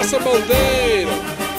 nossa bandeira.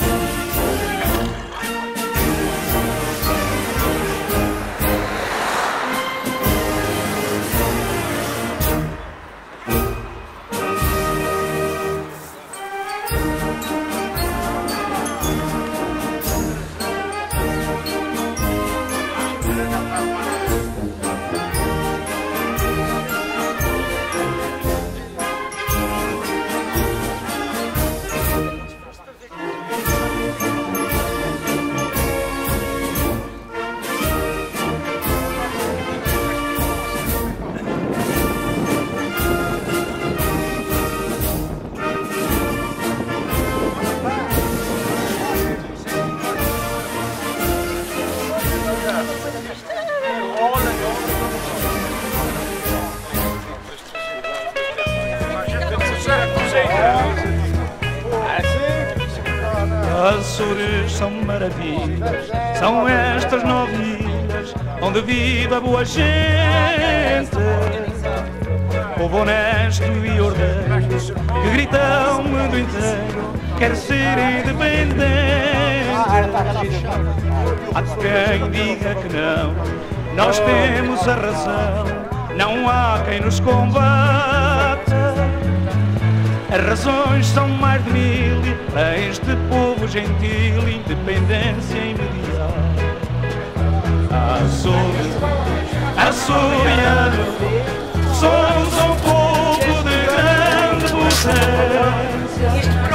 Açores são maravilhas, são estas 9 ilhas onde vive a boa gente. Povo honesto e ordeiro que grita ao mundo inteiro, quer ser independente. Há quem diga que não, nós temos a razão, não há quem nos combata. As razões são mais de 1000 para este povo gentil, independência imediata. Açoriano, somos um povo de grande potência.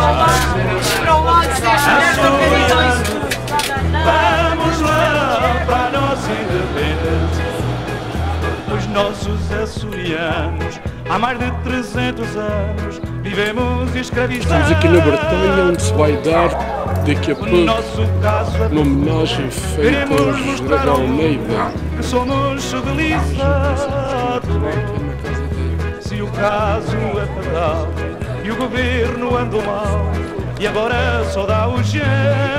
Vamos lá para a nossa independência. Os nossos açorianos, há mais de 300 anos, vivemos escravizados. Estamos aqui na Bretanha, onde se vai dar, daqui a pouco, uma homenagem feita ao General Almeida. Que somos civilizados. Se o caso é fatal e o governo andou mal, e agora só dá o jeito,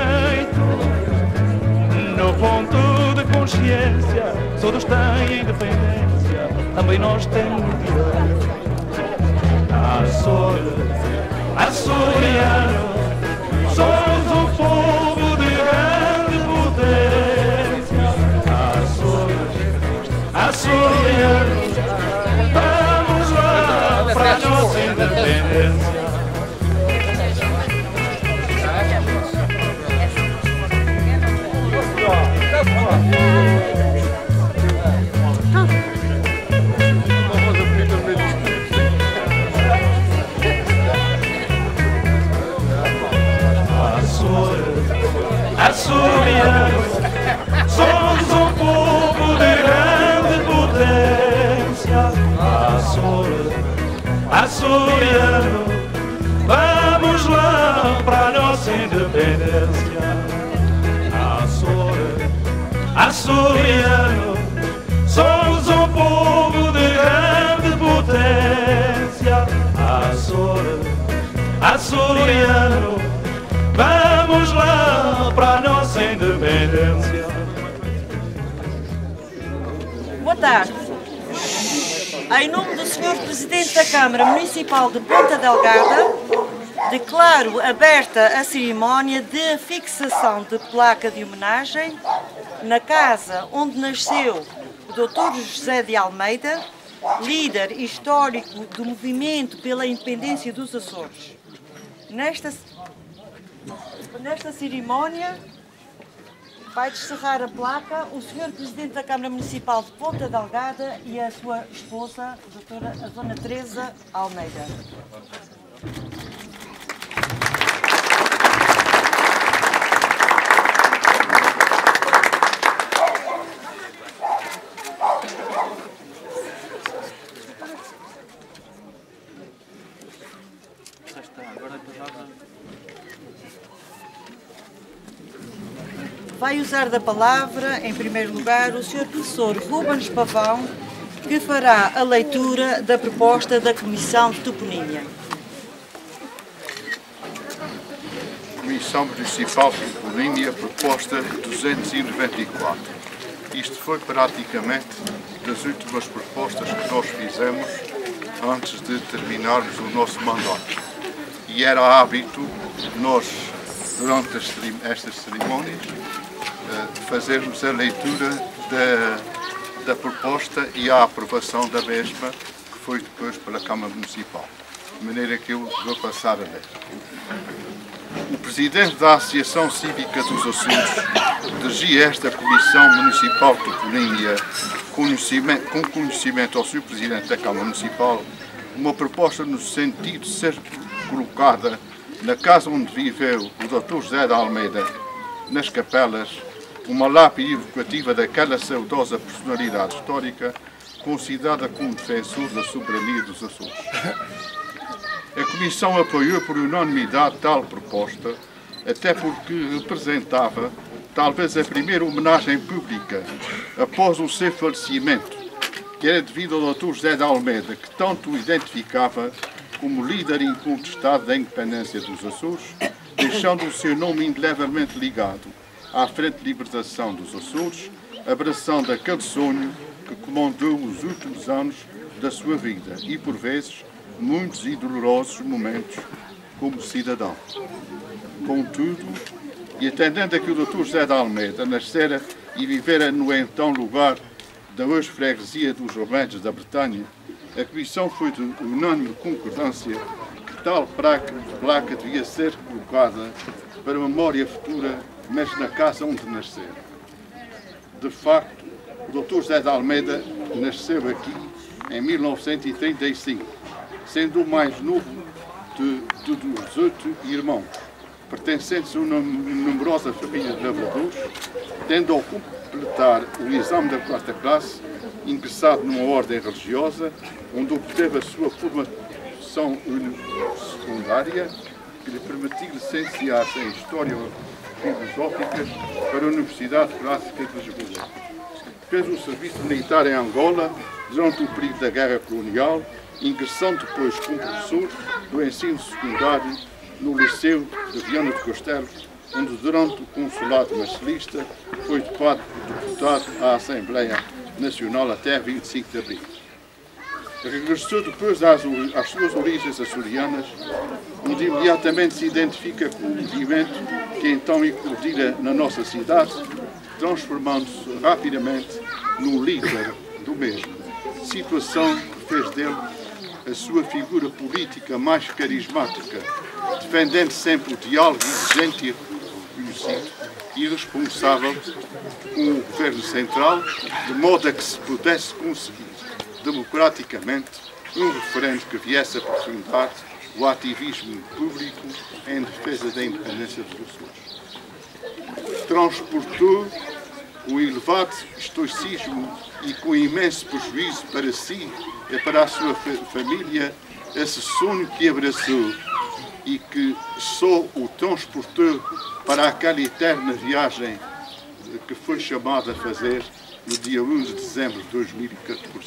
no ponto de consciência, todos têm independência, também nós temos direito. Açoriano, somos um povo de grande potência. Açoriano, vamos lá para a nossa independência. Açoriano, somos um povo de grande potência. Açoriano, vamos lá para a nossa independência. Açoriano, somos um povo de grande potência. Açoriano, vamos lá para a nossa independência. Boa tarde. Em nome do Sr. Presidente da Câmara Municipal de Ponta Delgada, declaro aberta a cerimónia de fixação de placa de homenagem na casa onde nasceu o Dr. José de Almeida, líder histórico do movimento pela independência dos Açores. Nesta cerimónia vai descerrar a placa o Sr. Presidente da Câmara Municipal de Ponta Delgada e a sua esposa, a Dona Teresa Almeida. Vai usar da palavra, em primeiro lugar, o Sr. Professor Rubens Pavão, que fará a leitura da proposta da Comissão de Toponímia. Comissão Municipal de Toponímia, proposta 294. Isto foi praticamente das últimas propostas que nós fizemos antes de terminarmos o nosso mandato. e era hábito nós, durante estas cerimónias, fazermos a leitura da proposta e a aprovação da mesma, que foi depois pela Câmara Municipal, de maneira que eu vou passar a ler. O Presidente da Associação Cívica dos Açores dirigia esta Comissão Municipal de Toponímia, com conhecimento ao Sr. Presidente da Câmara Municipal, uma proposta no sentido de ser colocada na casa onde viveu o Dr. José de Almeida, nas Capelas, uma lápide evocativa daquela saudosa personalidade histórica, considerada como defensor da soberania dos Açores. A Comissão apoiou por unanimidade tal proposta, até porque representava talvez a primeira homenagem pública após o seu falecimento, que era devido ao Dr. José de Almeida, que tanto o identificava como líder incontestado da independência dos Açores, deixando o seu nome indelevelmente ligado à Frente de Libertação dos Açores, abraçando aquele sonho que comandou os últimos anos da sua vida e, por vezes, muitos e dolorosos momentos como cidadão. Contudo, e atendendo a que o Dr. José de Almeida nascera e vivera no então lugar da hoje freguesia dos Remédios da Bretanha, a Comissão foi de unânime concordância que tal placa devia ser colocada para memória futura, mas na casa onde nasceu. De facto, o Dr. José de Almeida nasceu aqui em 1935, sendo o mais novo de 18 irmãos, pertencentes a uma numerosa família de lavradores, tendo ao completar o exame da 4ª classe, ingressado numa ordem religiosa, onde obteve a sua formação secundária, que lhe permitiu licenciar-se em História Filosófica para a Universidade Clássica de Lisboa. Fez o serviço militar em Angola durante o período da Guerra Colonial, ingressando depois como professor do ensino secundário no Liceu de Viana do Castelo, onde durante o consulado marcelista foi deputado à Assembleia Nacional até 25 de abril. Regressou depois às suas origens açorianas, onde imediatamente se identifica com o movimento que então eclodira na nossa cidade, transformando-se rapidamente no líder do mesmo, situação que fez dele a sua figura política mais carismática, defendendo sempre o diálogo exigente e reconhecido e responsável com o Governo Central, de modo a que se pudesse conseguir democraticamente um referendo que viesse a aprofundar o ativismo público em defesa da independência dos Açores. Transportou com elevado estoicismo e com imenso prejuízo para si e para a sua família esse sonho que abraçou e que só o transportou para aquela eterna viagem que foi chamado a fazer no dia 11 de dezembro de 2014.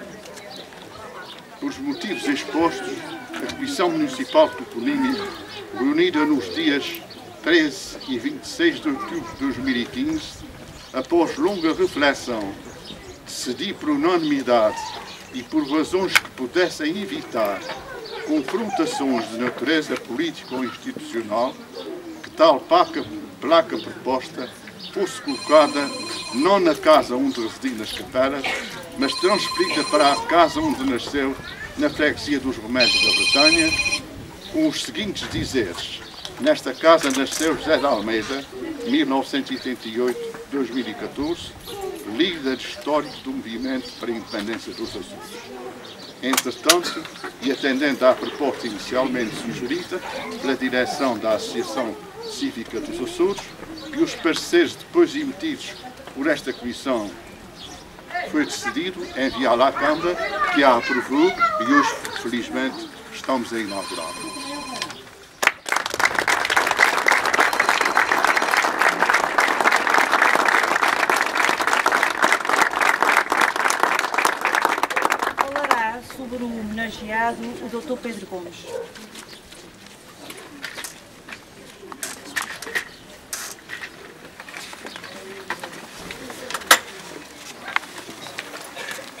Por os motivos expostos, a Comissão Municipal de Toponímia, reunida nos dias 13 e 26 de outubro de 2015, após longa reflexão, decidiu por unanimidade e por razões que pudessem evitar confrontações de natureza política ou institucional, que tal placa proposta fosse colocada não na casa onde residia nas Capelas, mas transferida para a casa onde nasceu, na freguesia dos Remédios da Bretanha, com os seguintes dizeres: nesta casa nasceu José de Almeida, 1988-2014, líder histórico do movimento para a independência dos Açores. Entretanto, e atendendo à proposta inicialmente sugerida pela direção da Associação Cívica dos Açores e os pareceres depois emitidos por esta Comissão, foi decidido enviá-la à Câmara, que a aprovou e hoje, felizmente, estamos a inaugurar. Falará sobre o homenageado, o Dr. Pedro Gomes.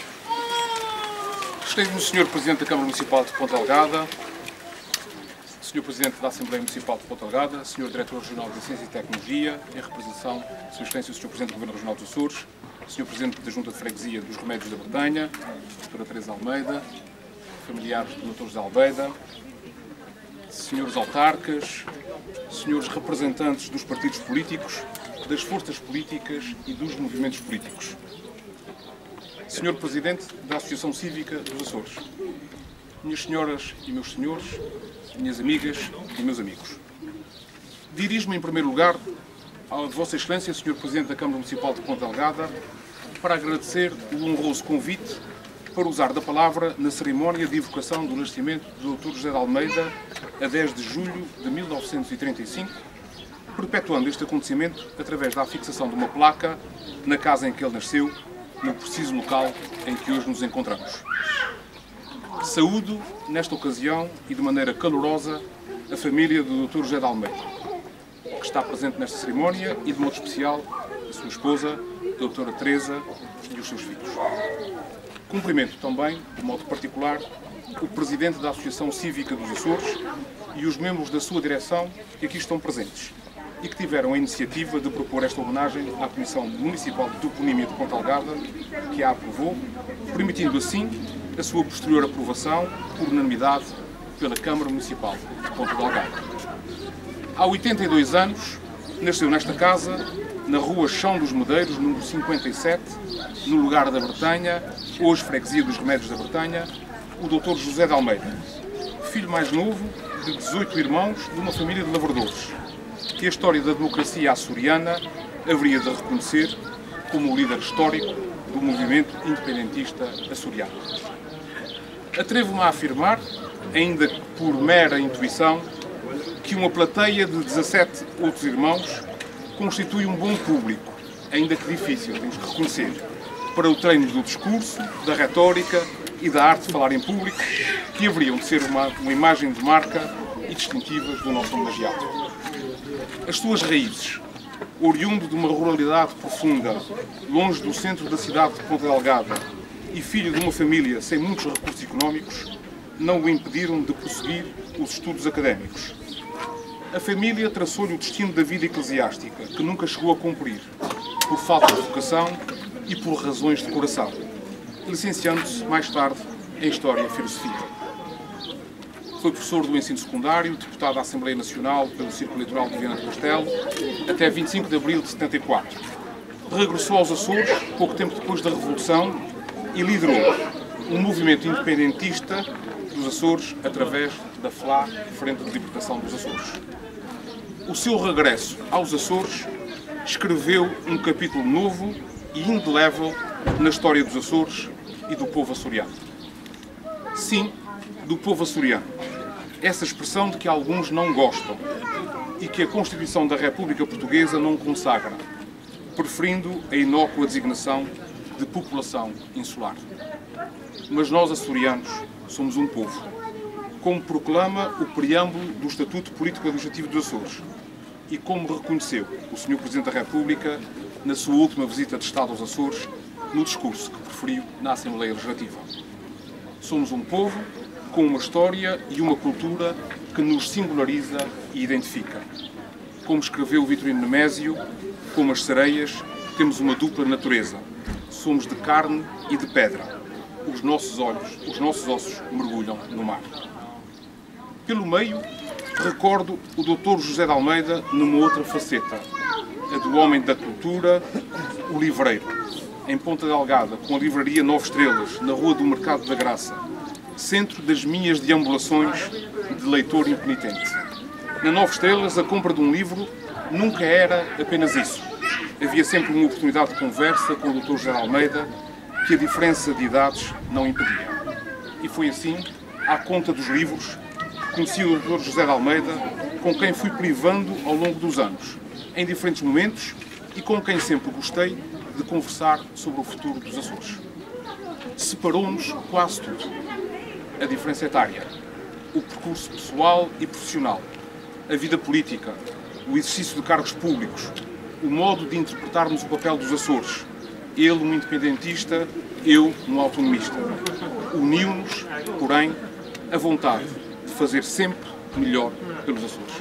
Excelentíssimo Sr. Presidente da Câmara Municipal de Ponta Delgada, Sr. Presidente da Assembleia Municipal de Ponta Delgada, Sr. Diretor Regional de Ciência e Tecnologia, em representação de Sua Excelência o Sr. Presidente do Governo Regional dos Açores, Sr. Presidente da Junta de Freguesia dos Remédios da Bretanha, Dra. Teresa Almeida, familiares do Dr. José Almeida, Srs. autarcas, Srs. representantes dos partidos políticos, das forças políticas e dos movimentos políticos, Sr. Presidente da Associação Cívica dos Açores, minhas senhoras e meus senhores, minhas amigas e meus amigos. Dirijo-me em primeiro lugar à Vossa Excelência, Sr. Presidente da Câmara Municipal de Ponta Delgada, para agradecer o honroso convite para usar da palavra na cerimónia de evocação do nascimento do Dr. José de Almeida, a 10 de julho de 1935, perpetuando este acontecimento através da fixação de uma placa na casa em que ele nasceu, no preciso local em que hoje nos encontramos. Saúdo, nesta ocasião e de maneira calorosa, a família do Dr. José de Almeida, que está presente nesta cerimónia, e de modo especial a sua esposa, a Dra. Teresa, e os seus filhos. Cumprimento também, de modo particular, o Presidente da Associação Cívica dos Açores e os membros da sua direção que aqui estão presentes e que tiveram a iniciativa de propor esta homenagem à Comissão Municipal de Toponímia de Ponta Delgada, que a aprovou, permitindo assim a sua posterior aprovação, por unanimidade, pela Câmara Municipal de Ponta Delgada. Há 82 anos, nasceu nesta casa, na Rua Chão dos Medeiros, número 57, no lugar da Bretanha, hoje freguesia dos Remédios da Bretanha, o Dr. José de Almeida, filho mais novo de 18 irmãos de uma família de lavradores, que a história da democracia açoriana haveria de reconhecer como o líder histórico do movimento independentista açoriano. Atrevo-me a afirmar, ainda por mera intuição, que uma plateia de 17 outros irmãos constitui um bom público, ainda que difícil, temos que reconhecer, para o treino do discurso, da retórica e da arte de falar em público, que haveriam de ser uma imagem de marca e distintivas do nosso homenageado. As suas raízes, oriundo de uma ruralidade profunda, longe do centro da cidade de Ponta Delgada e filho de uma família sem muitos recursos económicos, não o impediram de prosseguir os estudos académicos. A família traçou-lhe o destino da vida eclesiástica, que nunca chegou a cumprir, por falta de vocação e por razões de coração, licenciando-se mais tarde em História e Filosofia. Foi professor do ensino secundário, deputado da Assembleia Nacional pelo Círculo Eleitoral de Viana do Castelo, até 25 de abril de 74. Regressou aos Açores, pouco tempo depois da Revolução, e liderou um movimento independentista dos Açores através da FLA, Frente de Libertação dos Açores. O seu regresso aos Açores escreveu um capítulo novo e indelével na história dos Açores e do povo açoriano. Sim, do povo açoriano. Essa expressão de que alguns não gostam e que a Constituição da República Portuguesa não consagra, preferindo a inócua designação de população insular. Mas nós, açorianos, somos um povo, como proclama o preâmbulo do Estatuto Político Administrativo dos Açores e como reconheceu o Sr. Presidente da República na sua última visita de Estado aos Açores, no discurso que proferiu na Assembleia Legislativa. Somos um povo com uma história e uma cultura que nos singulariza e identifica. Como escreveu Vitorino Nemésio, como as sereias, temos uma dupla natureza. Somos de carne e de pedra. Os nossos olhos, os nossos ossos mergulham no mar. Pelo meio, recordo o Dr. José de Almeida numa outra faceta, a do homem da cultura, o livreiro, em Ponta Delgada, com a livraria 9 Estrelas, na Rua do Mercado da Graça, centro das minhas deambulações de leitor impenitente. Na 9 Estrelas, a compra de um livro nunca era apenas isso. Havia sempre uma oportunidade de conversa com o Dr. José de Almeida, que a diferença de idades não impedia. E foi assim, à conta dos livros, que conheci o Dr. José de Almeida, com quem fui privando ao longo dos anos, em diferentes momentos, e com quem sempre gostei de conversar sobre o futuro dos Açores. Separou-nos quase tudo. A diferença etária, o percurso pessoal e profissional, a vida política, o exercício de cargos públicos, o modo de interpretarmos o papel dos Açores. Ele, um independentista, eu, um autonomista. Uniu-nos, porém, a vontade de fazer sempre melhor pelos Açores.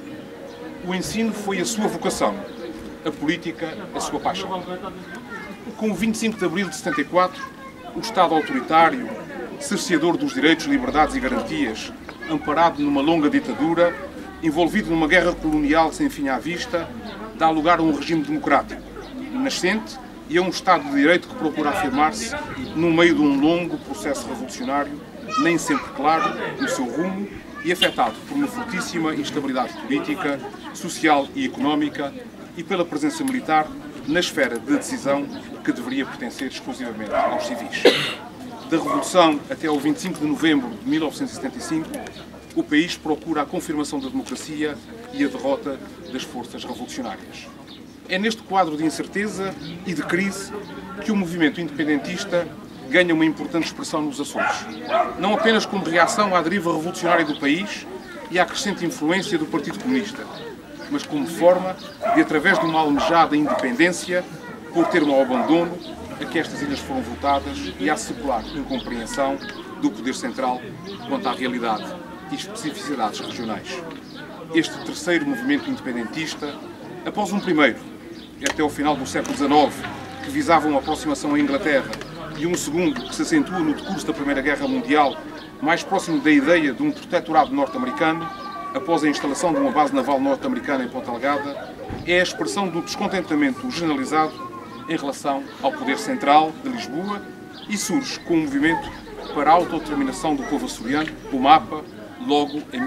O ensino foi a sua vocação, a política a sua paixão. Com o 25 de abril de 74, o Estado autoritário, cerceador dos direitos, liberdades e garantias, amparado numa longa ditadura, envolvido numa guerra colonial sem fim à vista, dá lugar a um regime democrático, nascente, e a um Estado de Direito que procura afirmar-se no meio de um longo processo revolucionário, nem sempre claro no seu rumo e afetado por uma fortíssima instabilidade política, social e económica e pela presença militar na esfera de decisão que deveria pertencer exclusivamente aos civis. Da Revolução até ao 25 de novembro de 1975, o país procura a confirmação da democracia e a derrota das forças revolucionárias. É neste quadro de incerteza e de crise que o movimento independentista ganha uma importante expressão nos Açores. Não apenas como reação à deriva revolucionária do país e à crescente influência do Partido Comunista, mas como forma de, através de uma almejada independência, pôr termo ao abandono a que estas ilhas foram votadas e à secular incompreensão do poder central quanto à realidade e especificidades regionais. Este terceiro movimento independentista, após um primeiro, até ao final do século XIX, que visava uma aproximação à Inglaterra, e um segundo que se acentua no decurso da Primeira Guerra Mundial, mais próximo da ideia de um protetorado norte-americano, após a instalação de uma base naval norte-americana em Ponta Delgada, é a expressão do descontentamento generalizado em relação ao poder central de Lisboa e surge com um movimento para a autodeterminação do povo açoriano, o MAPA, logo em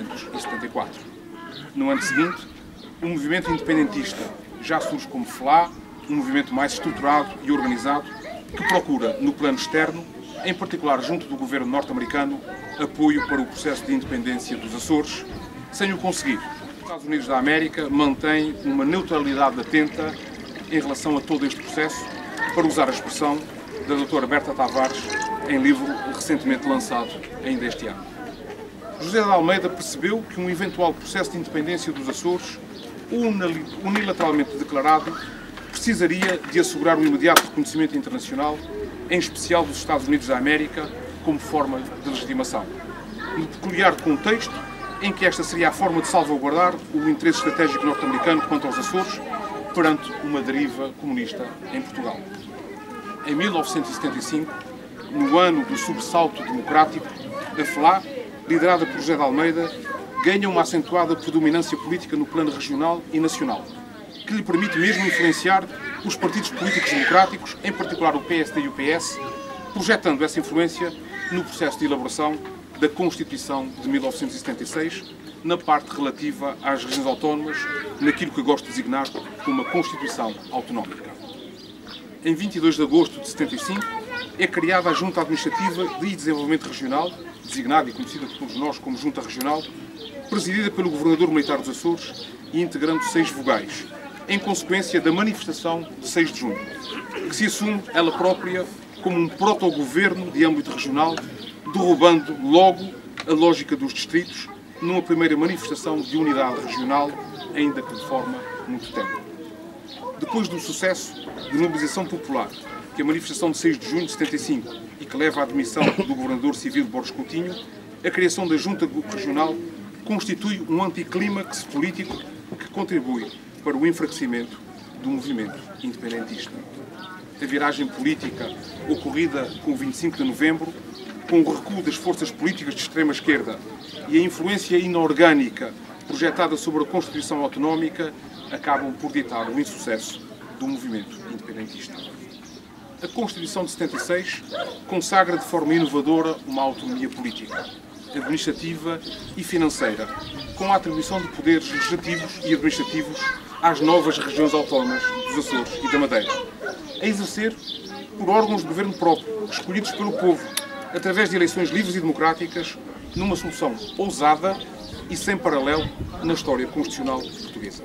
1974. No ano seguinte, o movimento independentista já surge como FLA, um movimento mais estruturado e organizado que procura, no plano externo, em particular junto do governo norte-americano, apoio para o processo de independência dos Açores, sem o conseguir. Os Estados Unidos da América mantêm uma neutralidade atenta em relação a todo este processo, para usar a expressão da doutora Berta Tavares em livro recentemente lançado ainda este ano. José de Almeida percebeu que um eventual processo de independência dos Açores, unilateralmente declarado, precisaria de assegurar o imediato reconhecimento internacional, em especial dos Estados Unidos da América, como forma de legitimação. No peculiar contexto em que esta seria a forma de salvaguardar o interesse estratégico norte-americano quanto aos Açores, perante uma deriva comunista em Portugal. Em 1975, no ano do sobressalto democrático, a FLA, liderada por José de Almeida, ganha uma acentuada predominância política no plano regional e nacional, que lhe permite mesmo influenciar os partidos políticos democráticos, em particular o PSD e o PS, projetando essa influência no processo de elaboração da Constituição de 1976, na parte relativa às regiões autónomas, naquilo que gosto de designar como uma Constituição Autonómica. Em 22 de agosto de 75, é criada a Junta Administrativa de Desenvolvimento Regional, designada e conhecida por todos nós como Junta Regional, presidida pelo Governador Militar dos Açores e integrando 6 vogais, em consequência da manifestação de 6 de junho, que se assume ela própria como um protogoverno de âmbito regional, derrubando logo a lógica dos distritos numa primeira manifestação de unidade regional, ainda que de forma muito tenue. Depois do sucesso de mobilização popular, que a manifestação de 6 de junho de 75 e que leva à admissão do governador civil Borges Coutinho, a criação da Junta Regional constitui um anticlímax político que contribui para o enfraquecimento do movimento independentista. A viragem política ocorrida com o 25 de novembro, com o recuo das forças políticas de extrema-esquerda e a influência inorgânica projetada sobre a Constituição Autonómica, acabam por ditar o insucesso do movimento independentista. A Constituição de 76 consagra de forma inovadora uma autonomia política, administrativa e financeira, com a atribuição de poderes legislativos e administrativos às novas regiões autónomas dos Açores e da Madeira, a exercer por órgãos de governo próprio, escolhidos pelo povo, através de eleições livres e democráticas, numa solução ousada e sem paralelo na história constitucional portuguesa.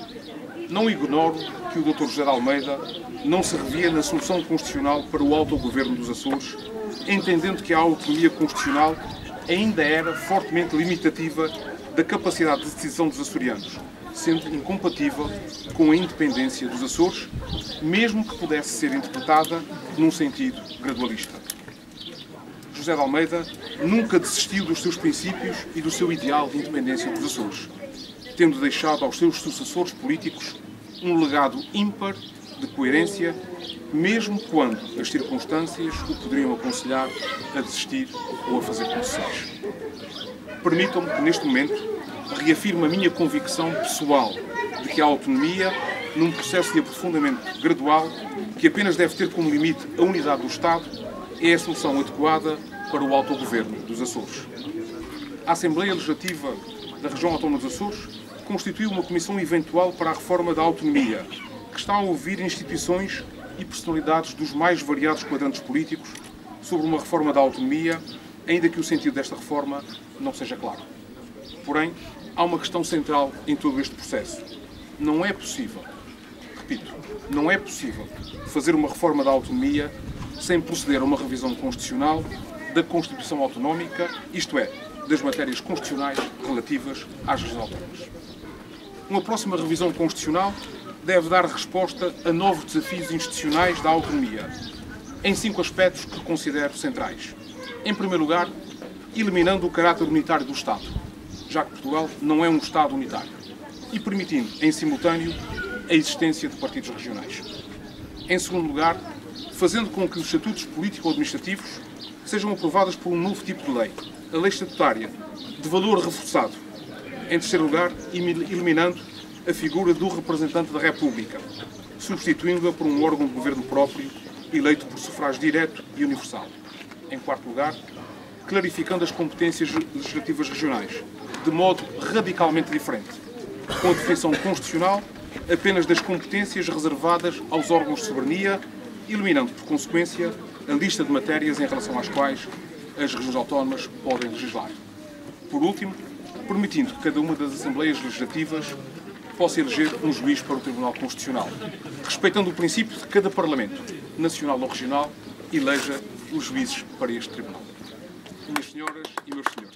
Não ignoro que o Dr. José de Almeida não se revia na solução constitucional para o autogoverno dos Açores, entendendo que a autonomia constitucional ainda era fortemente limitativa da capacidade de decisão dos açorianos, sendo incompatível com a independência dos Açores, mesmo que pudesse ser interpretada num sentido gradualista. José de Almeida nunca desistiu dos seus princípios e do seu ideal de independência dos Açores, tendo deixado aos seus sucessores políticos um legado ímpar de coerência, mesmo quando as circunstâncias o poderiam aconselhar a desistir ou a fazer concessões. Permitam-me que, neste momento, reafirme a minha convicção pessoal de que a autonomia, num processo de aprofundamento gradual, que apenas deve ter como limite a unidade do Estado, é a solução adequada para o autogoverno dos Açores. A Assembleia Legislativa da Região Autónoma dos Açores constituiu uma comissão eventual para a reforma da autonomia, que está a ouvir instituições e personalidades dos mais variados quadrantes políticos sobre uma reforma da autonomia, ainda que o sentido desta reforma não seja claro. Porém, há uma questão central em todo este processo. Não é possível, repito, não é possível fazer uma reforma da autonomia sem proceder a uma revisão constitucional da Constituição Autonómica, isto é, das matérias constitucionais relativas às regiões autónomas. Uma próxima revisão constitucional deve dar resposta a novos desafios institucionais da autonomia, em 5 aspectos que considero centrais. Em primeiro lugar, eliminando o caráter unitário do Estado, já que Portugal não é um Estado unitário, e permitindo, em simultâneo, a existência de partidos regionais. Em segundo lugar, fazendo com que os estatutos político-administrativos sejam aprovados por um novo tipo de lei, a lei estatutária, de valor reforçado. Em terceiro lugar, eliminando a figura do representante da República, substituindo-a por um órgão de governo próprio, eleito por sufrágio direto e universal. Em quarto lugar, clarificando as competências legislativas regionais, de modo radicalmente diferente, com a definição constitucional apenas das competências reservadas aos órgãos de soberania, eliminando, por consequência, a lista de matérias em relação às quais as regiões autónomas podem legislar. Por último, permitindo que cada uma das Assembleias Legislativas possa eleger um juiz para o Tribunal Constitucional, respeitando o princípio de que cada Parlamento, nacional ou regional, eleja os juízes para este Tribunal. Minhas senhoras e meus senhores,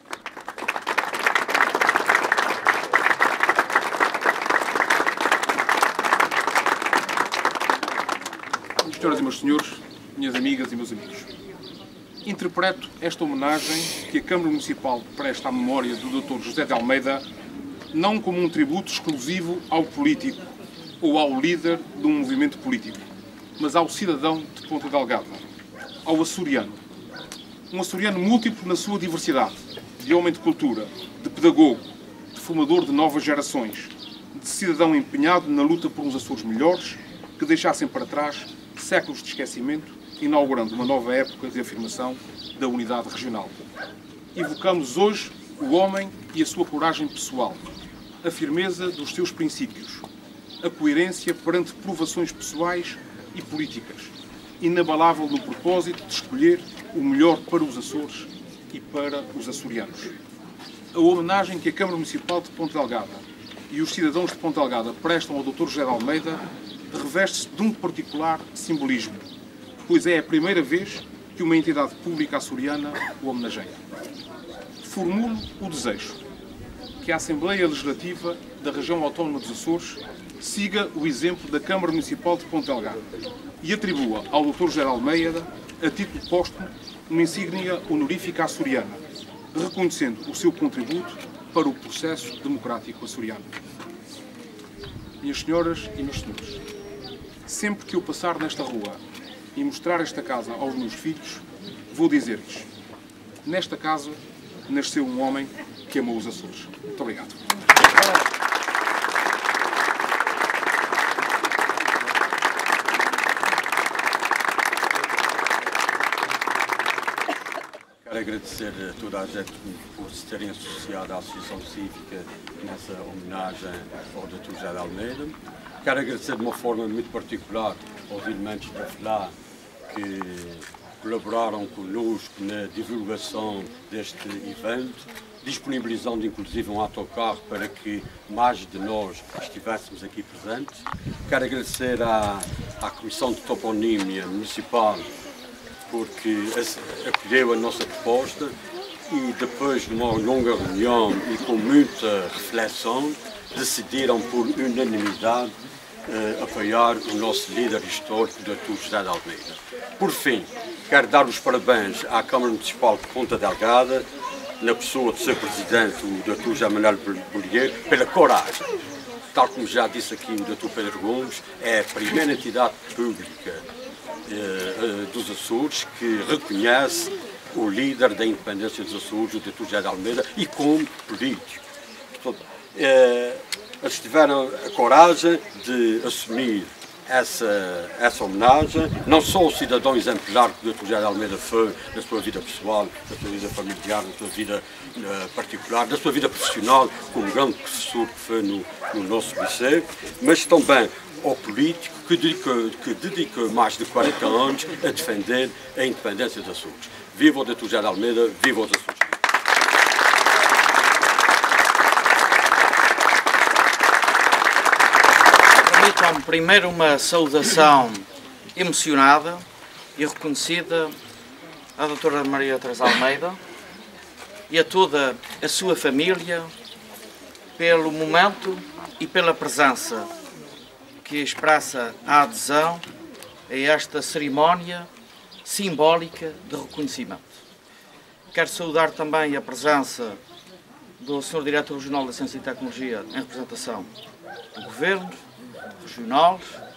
senhoras e meus senhores, minhas amigas e meus amigos, interpreto esta homenagem que a Câmara Municipal presta à memória do Dr. José de Almeida não como um tributo exclusivo ao político ou ao líder de um movimento político, mas ao cidadão de Ponta Delgada, ao açoriano. Um açoriano múltiplo na sua diversidade, de homem de cultura, de pedagogo, de formador de novas gerações, de cidadão empenhado na luta por uns Açores melhores que deixassem para trás séculos de esquecimento, inaugurando uma nova época de afirmação da unidade regional. Evocamos hoje o homem e a sua coragem pessoal, a firmeza dos seus princípios, a coerência perante provações pessoais e políticas, inabalável no propósito de escolher o melhor para os Açores e para os açorianos. A homenagem que a Câmara Municipal de Ponta Delgada e os cidadãos de Ponta Delgada prestam ao Dr. José de Almeida reveste-se de um particular simbolismo, pois é a primeira vez que uma entidade pública açoriana o homenageia. Formulo o desejo que a Assembleia Legislativa da Região Autónoma dos Açores siga o exemplo da Câmara Municipal de Ponta Delgada e atribua ao Dr. José de Almeida, a título póstumo, uma insígnia honorífica açoriana, reconhecendo o seu contributo para o processo democrático açoriano. Minhas senhoras e meus senhores, sempre que eu passar nesta rua e mostrar esta casa aos meus filhos, vou dizer-lhes: nesta casa nasceu um homem que amou os Açores. Muito obrigado. Quero agradecer a toda a gente por se terem associado à Associação Cívica nessa homenagem ao Dr. José de Almeida. Quero agradecer de uma forma muito particular aos elementos da FLA que colaboraram connosco na divulgação deste evento, disponibilizando inclusive um autocarro para que mais de nós estivéssemos aqui presentes. Quero agradecer à Comissão de Toponímia Municipal porque acolheu a nossa proposta e depois de uma longa reunião e com muita reflexão decidiram por unanimidade apoiar o nosso líder histórico, Dr. José de Almeida. Por fim, quero dar os parabéns à Câmara Municipal de Ponta Delgada, na pessoa do seu presidente, o Dr. José Manuel Bolheiro, pela coragem. Tal como já disse aqui o Dr. Pedro Gomes, é a primeira entidade pública dos Açores que reconhece o líder da independência dos Açores, o Dr. José de Almeida, e como político. Portanto, eles tiveram a coragem de assumir essa homenagem, não só o cidadão exemplar que o Dr. José de Almeida foi na sua vida pessoal, na sua vida familiar, na sua vida particular, na sua vida profissional, como grande professor que foi no nosso liceu, mas também ao político que dedica mais de 40 anos a defender a independência dos Açores. Viva o Dr. José de Almeida, viva os Açores! Permitam-me primeiro uma saudação emocionada e reconhecida à doutora Maria Teresa Almeida e a toda a sua família pelo momento e pela presença que expressa a adesão a esta cerimónia simbólica de reconhecimento. Quero saudar também a presença do Sr. Diretor Regional da Ciência e Tecnologia em representação do Governo Regional,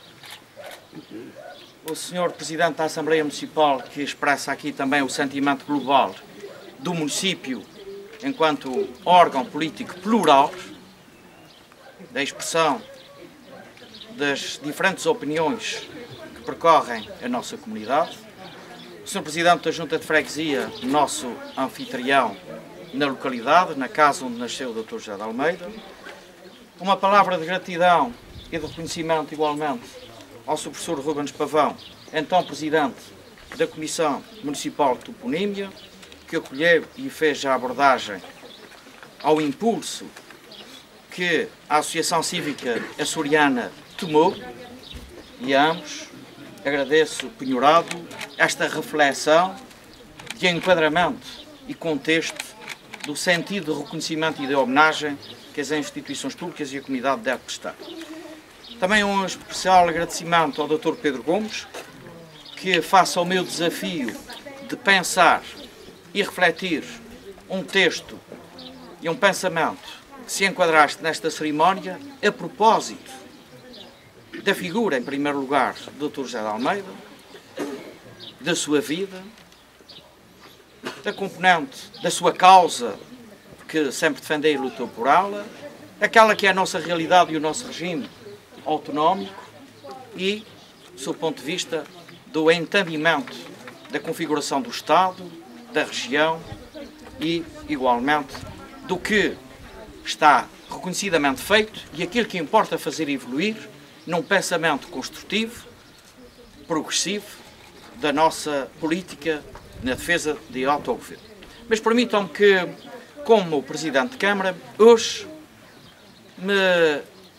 o Sr. Presidente da Assembleia Municipal, que expressa aqui também o sentimento global do município enquanto órgão político plural, da expressão das diferentes opiniões que percorrem a nossa comunidade, o Sr. Presidente da Junta de Freguesia, nosso anfitrião na localidade, na casa onde nasceu o Dr. José de Almeida, uma palavra de gratidão e de reconhecimento igualmente ao Sr. Professor Rubens Pavão, então Presidente da Comissão Municipal de Toponímia, que acolheu e fez a abordagem ao impulso que a Associação Cívica Açoriana tomou, e a ambos agradeço penhorado esta reflexão de enquadramento e contexto do sentido de reconhecimento e de homenagem que as instituições públicas e a comunidade devem prestar. Também um especial agradecimento ao Dr. Pedro Gomes, que face ao meu desafio de pensar e refletir um texto e um pensamento que se enquadraste nesta cerimónia a propósito da figura, em primeiro lugar, do Dr. José de Almeida, da sua vida, da componente da sua causa, que sempre defendeu e lutou por ela, aquela que é a nossa realidade e o nosso regime autonómico e, do seu ponto de vista, do entendimento da configuração do Estado, da região e, igualmente, do que está reconhecidamente feito e aquilo que importa fazer evoluir num pensamento construtivo, progressivo, da nossa política na defesa de autogoverno. Mas permitam-me que, como Presidente de Câmara, hoje me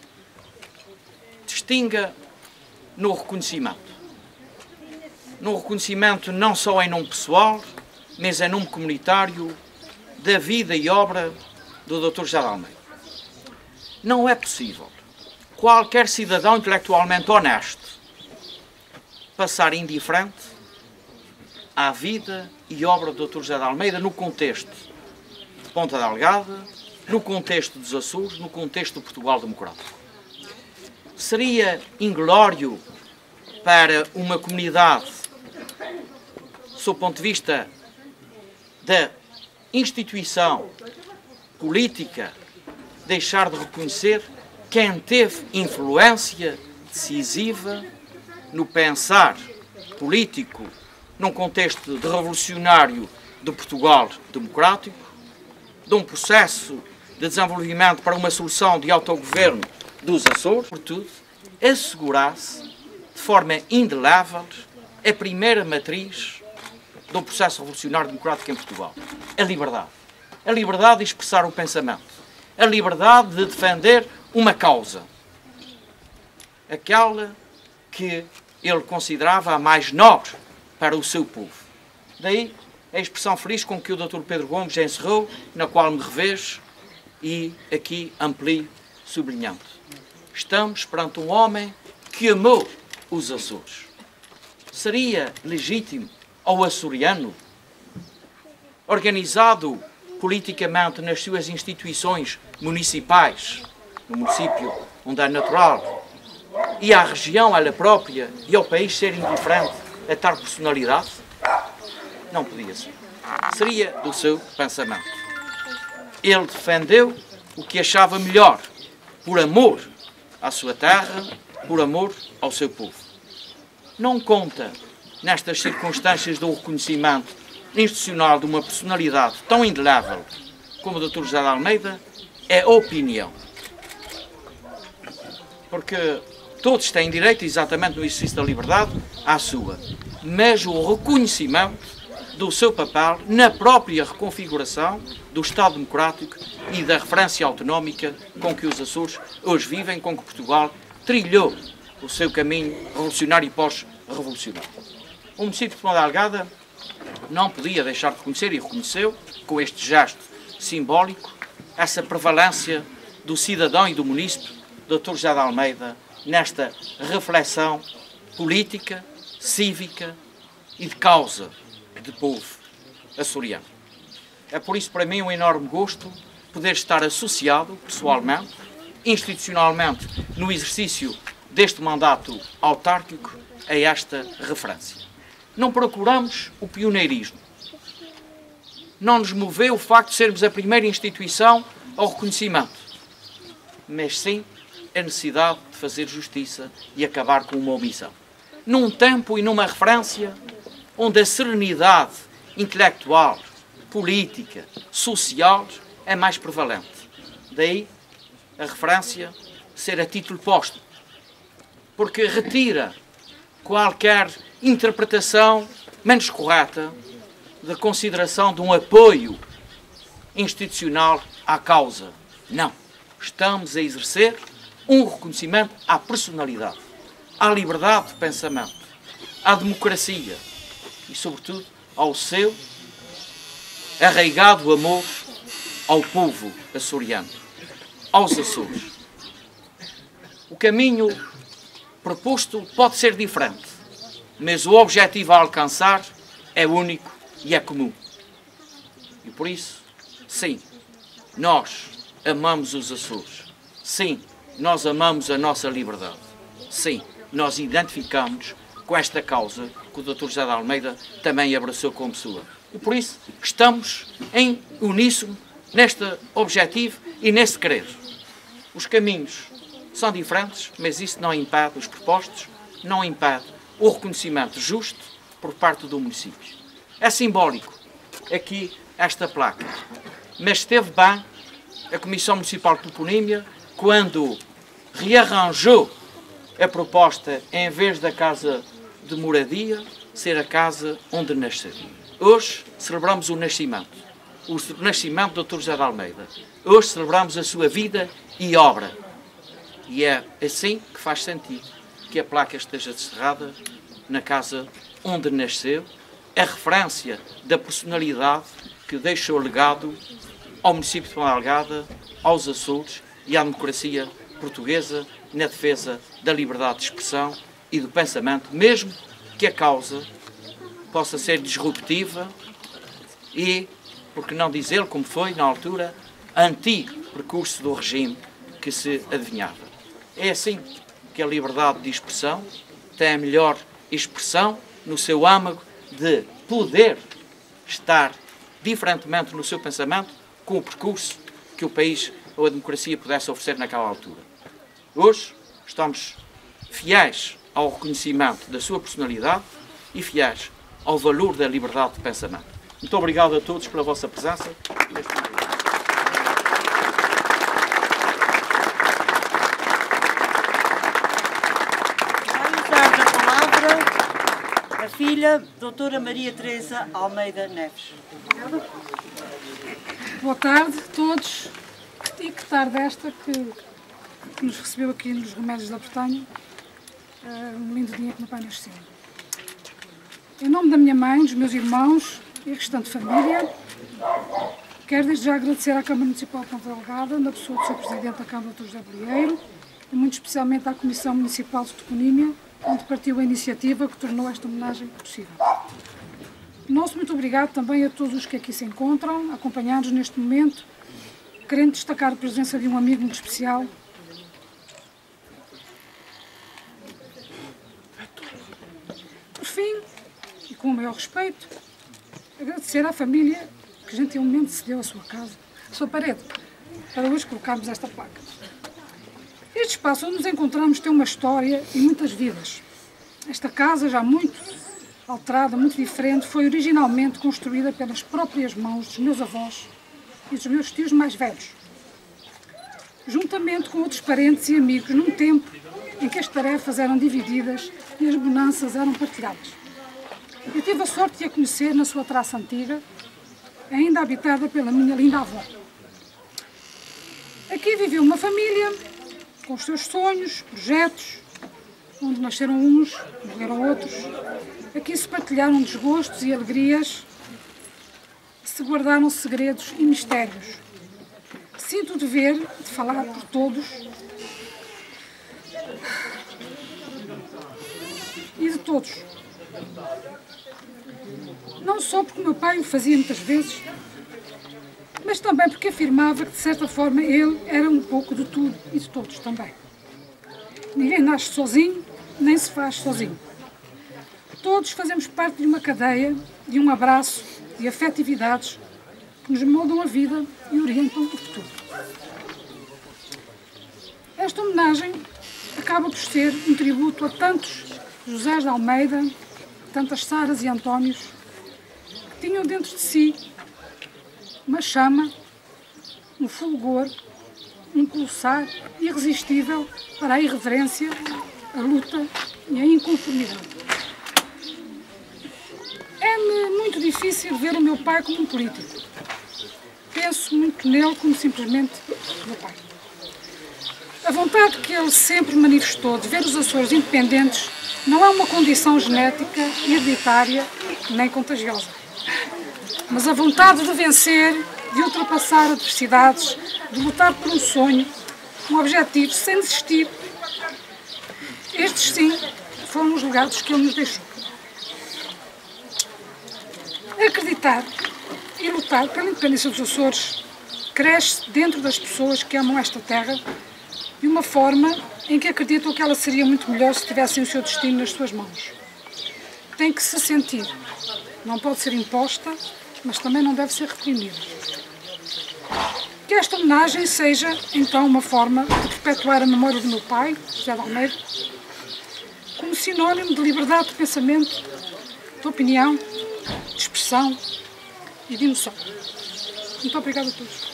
distinga no reconhecimento. No reconhecimento não só em nome pessoal, mas em nome comunitário da vida e obra do Dr. José de Almeida. Não é possível qualquer cidadão intelectualmente honesto passar indiferente à vida e obra do Dr. José de Almeida no contexto de Ponta Delgada, no contexto dos Açores, no contexto do Portugal democrático. Seria inglório para uma comunidade, do seu ponto de vista da instituição política, deixar de reconhecer quem teve influência decisiva no pensar político num contexto de revolucionário do Portugal democrático, de um processo de desenvolvimento para uma solução de autogoverno dos Açores, sobretudo, assegurar-se de forma indelével a primeira matriz de um processo revolucionário democrático em Portugal, a liberdade. A liberdade de expressar o pensamento, a liberdade de defender uma causa, aquela que ele considerava a mais nobre para o seu povo. Daí a expressão feliz com que o Dr. Pedro Gomes encerrou, na qual me revejo e aqui amplio sublinhando. Estamos perante um homem que amou os Açores. Seria legítimo ao açoriano, organizado politicamente nas suas instituições municipais, no município onde é natural, e à região, ela própria, e ao país ser indiferente a tal personalidade? Não podia ser. Seria do seu pensamento. Ele defendeu o que achava melhor, por amor à sua terra, por amor ao seu povo. Não conta, nestas circunstâncias do reconhecimento institucional de uma personalidade tão indelével como o Dr. José de Almeida, é opinião. Porque todos têm direito, exatamente no exercício da liberdade, à sua. Mas o reconhecimento do seu papel na própria reconfiguração do Estado Democrático e da referência autonómica com que os Açores hoje vivem, com que Portugal trilhou o seu caminho revolucionário e pós-revolucionário. O município de Ponta Delgada não podia deixar de reconhecer, e reconheceu, com este gesto simbólico, essa prevalência do cidadão e do munícipe, Dr. José de Almeida, nesta reflexão política, cívica e de causa de povo açoriano. É por isso para mim um enorme gosto poder estar associado, pessoalmente, institucionalmente, no exercício deste mandato autárquico a esta referência. Não procuramos o pioneirismo. Não nos moveu o facto de sermos a primeira instituição ao reconhecimento, mas sim a necessidade de fazer justiça e acabar com uma omissão. Num tempo e numa referência onde a serenidade intelectual, política, social é mais prevalente. Daí a referência ser a título póstumo, porque retira qualquer interpretação menos correta da consideração de um apoio institucional à causa. Não. Estamos a exercer um reconhecimento à personalidade, à liberdade de pensamento, à democracia e, sobretudo, ao seu arraigado amor ao povo açoriano, aos Açores. O caminho proposto pode ser diferente, mas o objetivo a alcançar é único e é comum. E por isso, sim, nós amamos os Açores. Sim, nós amamos a nossa liberdade. Sim, nós identificamos com esta causa que o Dr. José de Almeida também abraçou como sua. E por isso estamos em uníssono neste objetivo e nesse querer. Os caminhos são diferentes, mas isso não impede, os propostos, não impede o reconhecimento justo por parte do município. É simbólico aqui esta placa, mas esteve bem a Comissão Municipal de Toponímia quando rearranjou a proposta, em vez da casa de moradia, ser a casa onde nasceu. Hoje celebramos o nascimento do Dr. José de Almeida. Hoje celebramos a sua vida e obra. E é assim que faz sentido que a placa esteja cerrada na casa onde nasceu, a referência da personalidade que deixou legado ao município de Ponta Delgada, aos Açores e à democracia portuguesa na defesa da liberdade de expressão e do pensamento, mesmo que a causa possa ser disruptiva e, por que não dizer, como foi na altura, anti-percurso do regime que se adivinhava. É assim que a liberdade de expressão tem a melhor expressão no seu âmago de poder estar diferentemente no seu pensamento com o percurso que o país ou a democracia pudesse oferecer naquela altura. Hoje estamos fiéis ao reconhecimento da sua personalidade e fiéis ao valor da liberdade de pensamento. Muito obrigado a todos pela vossa presença. Vai usar a palavra a filha, doutora Maria Teresa Almeida Neves. Boa tarde a todos. E que tarde esta que nos recebeu aqui nos Remédios da Bretanha. Um lindo dia que meu pai nasceu. Em nome da minha mãe, dos meus irmãos e restante família, quero desde já agradecer à Câmara Municipal de Ponta Delgada, na pessoa do Sr. Presidente da Câmara, Dr. José Bolieiro, e muito especialmente à Comissão Municipal de Toponímia, onde partiu a iniciativa que tornou esta homenagem possível. Nosso muito obrigado também a todos os que aqui se encontram, acompanhados neste momento, querendo destacar a presença de um amigo muito especial. Por fim, e com o maior respeito, agradecer à família que gentilmente cedeu a sua casa, a sua parede, para hoje colocarmos esta placa. Este espaço onde nos encontramos tem uma história e muitas vidas. Esta casa, já muito alterada, muito diferente, foi originalmente construída pelas próprias mãos dos meus avós e dos meus tios mais velhos, juntamente com outros parentes e amigos, num tempo em que as tarefas eram divididas e as bonanças eram partilhadas. Eu tive a sorte de a conhecer na sua traça antiga, ainda habitada pela minha linda avó. Aqui viveu uma família com os seus sonhos, projetos, onde nasceram uns, morreram outros. Aqui se partilharam desgostos e alegrias, se guardaram segredos e mistérios. Sinto o dever de falar por todos e de todos. Não só porque o meu pai o fazia muitas vezes, mas também porque afirmava que, de certa forma, ele era um pouco de tudo e de todos também. Ninguém nasce sozinho, nem se faz sozinho. Todos fazemos parte de uma cadeia, de um abraço, de afetividades que nos moldam a vida e orientam o futuro. Esta homenagem acaba por ser um tributo a tantos Josés de Almeida, tantas Saras e Antónios, que tinham dentro de si uma chama, um fulgor, um pulsar irresistível para a irreverência, a luta e a inconformidade. É-me muito difícil ver o meu pai como um político. Penso muito nele como simplesmente meu pai. A vontade que ele sempre manifestou de ver os Açores independentes não é uma condição genética, hereditária, nem contagiosa. Mas a vontade de vencer, de ultrapassar adversidades, de lutar por um sonho, um objetivo, sem desistir. Estes, sim, foram os legados que ele nos deixou. Acreditar e lutar pela independência dos Açores cresce dentro das pessoas que amam esta terra de uma forma em que acreditam que ela seria muito melhor se tivessem o seu destino nas suas mãos. Tem que se sentir. Não pode ser imposta, mas também não deve ser reprimida. Que esta homenagem seja, então, uma forma de perpetuar a memória do meu pai, José de Almeida, como sinónimo de liberdade de pensamento, de opinião, de expressão e de emoção. Muito obrigada a todos.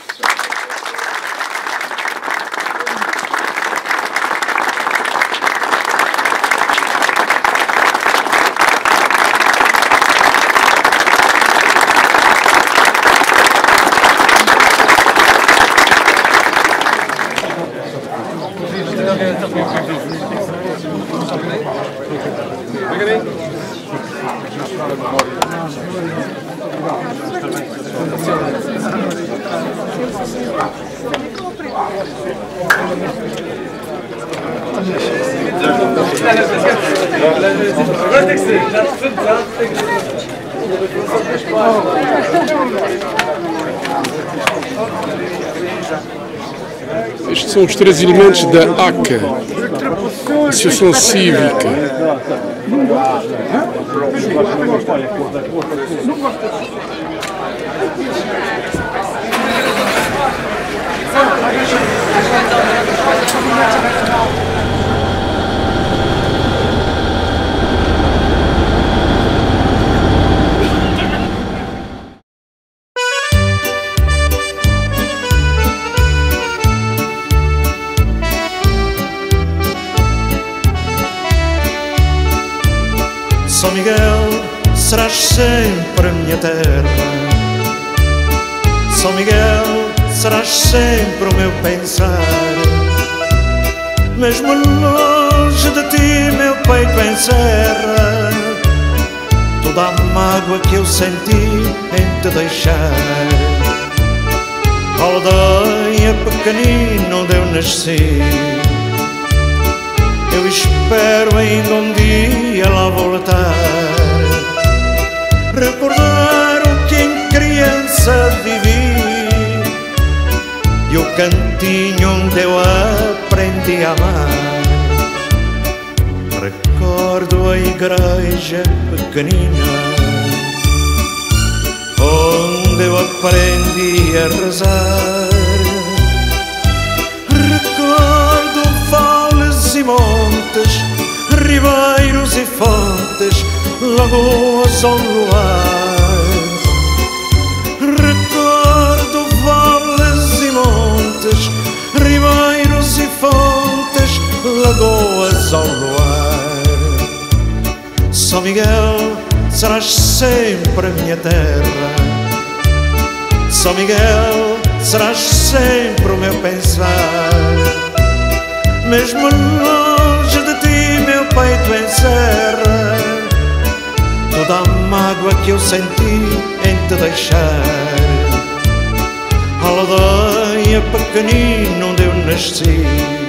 Estes são os 3 elementos da ACA, Associação Cívica. São Miguel, serás sempre a minha terra. São Miguel, serás sempre o meu pensar. Mesmo longe de ti, meu peito encerra toda a mágoa que eu senti em te deixar. Aldeia pequenina onde eu nasci, eu espero ainda um dia lá voltar. recordar o que em criança vivi e o cantinho onde eu aprendi a amar. Recordo a igreja pequenina onde eu aprendi a rezar. Recordo vales e montes, ribeiros e fontes, lagoas ao luar. Recordo vales e montes, ribeiros e fontes, lagoas ao luar. São Miguel, serás sempre a minha terra. São Miguel, serás sempre o meu pensar. Mesmo longe de ti meu peito encerra toda a mágoa que eu senti em te deixar. A aldeia pequenina onde eu nasci